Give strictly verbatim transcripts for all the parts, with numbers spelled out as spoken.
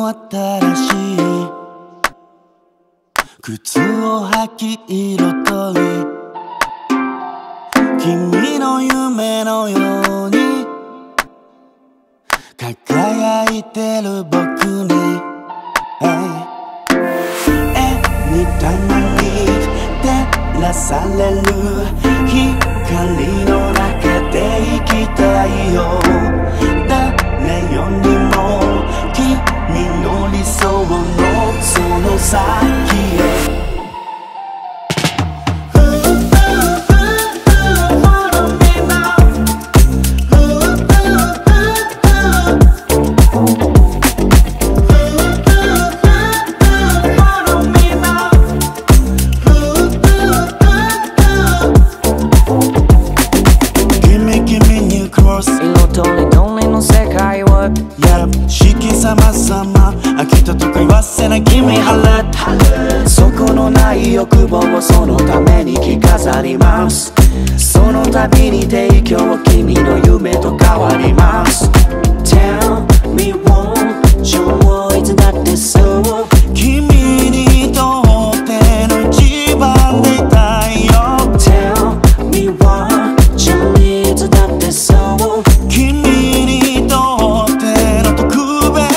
新しい靴を履き色とり、君の夢のように輝いてる僕に、hey、Anytimeに照らされる光の中で生きたいよ。誰よりも君の理想のその先へ。 色とりどりの世界を Yeah、四季さまざま飽きたとか言わせない君晴れ。 そこのない欲望をそのために着飾ります。その度に提供君の夢と変わります。 Tell me won't you いつだってそう君にとっての一番でいたいよ。 Tell me won't you いつだってそう君にとっての特別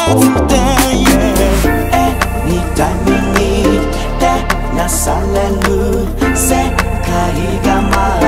で、yeah、Anytimeに照らされる世界がま